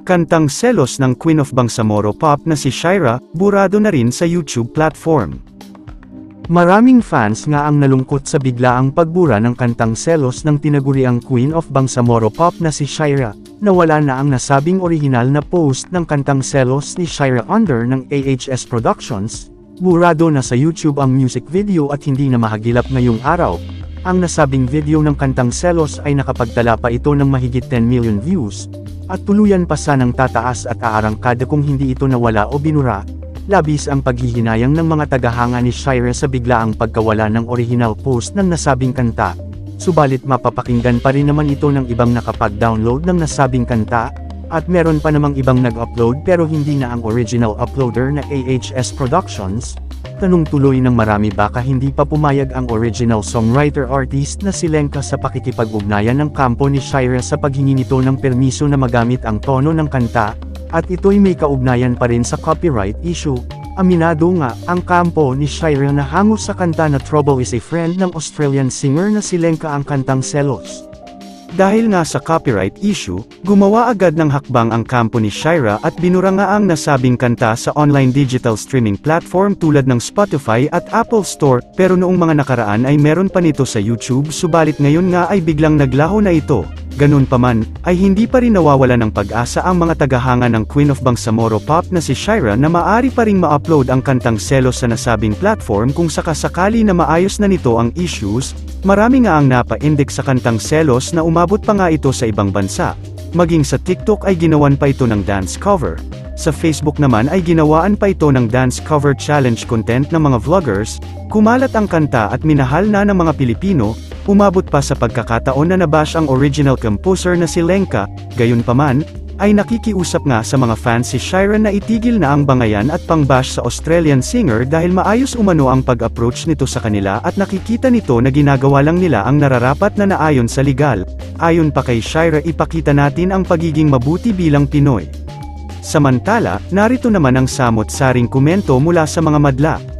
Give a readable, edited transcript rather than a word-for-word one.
Kantang Selos ng Queen of Bangsamoro Pop na si Shira, burado na rin sa YouTube platform. Maraming fans nga ang nalungkot sa biglaang pagbura ng kantang Selos ng tinaguriang Queen of Bangsamoro Pop na si Shira. Nawala na ang nasabing orihinal na post ng kantang Selos ni Shira under ng AHS Productions. Burado na sa YouTube ang music video at hindi na mahagilap ngayong araw. Ang nasabing video ng kantang Selos ay nakapagtala pa ito ng mahigit 10 million views. At tuluyan pa sanang tataas at aarangkada kung hindi ito nawala o binura. Labis ang paghihinayang ng mga tagahanga ni Shira sa biglaang pagkawala ng original post ng nasabing kanta. Subalit mapapakinggan pa rin naman ito ng ibang nakapag-download ng nasabing kanta, at meron pa namang ibang nag-upload pero hindi na ang original uploader na AHS Productions. Tanong tuloy ng marami baka hindi pa pumayag ang original songwriter-artist na si Lenka sa pakikipag-ugnayan ng kampo ni Shira sa paghingi nito ng permiso na magamit ang tono ng kanta, at ito'y may kaugnayan pa rin sa copyright issue. Aminado nga, ang kampo ni Shira na hango sa kanta na Trouble is a Friend ng Australian singer na si Lenka ang kantang Selos. Dahil nga sa copyright issue, gumawa agad ng hakbang ang kampo ni Shira at binura nga ang nasabing kanta sa online digital streaming platform tulad ng Spotify at Apple Store, pero noong mga nakaraan ay meron pa nito sa YouTube subalit ngayon nga ay biglang naglaho na ito. Ganun pa man, ay hindi pa rin nawawala ng pag-asa ang mga tagahanga ng Queen of Bangsamoro Pop na si Shira na maaari pa ring ma-upload ang kantang Selos sa nasabing platform kung sakasakali na maayos na nito ang issues. Marami nga ang napa-index sa kantang Selos na umabot pa nga ito sa ibang bansa. Maging sa TikTok ay ginawan pa ito ng dance cover. Sa Facebook naman ay ginawaan pa ito ng dance cover challenge content ng mga vloggers. Kumalat ang kanta at minahal na ng mga Pilipino. Umabot pa sa pagkakataon na nabash ang original composer na si Lenka. Gayunpaman, ay nakikiusap nga sa mga fans si Shira na itigil na ang bangayan at pangbash sa Australian singer dahil maayos umano ang pag-approach nito sa kanila at nakikita nito na ginagawa lang nila ang nararapat na naayon sa legal. Ayon pa kay Shira, ipakita natin ang pagiging mabuti bilang Pinoy. Samantala, narito naman ang samot-saring komento mula sa mga madla.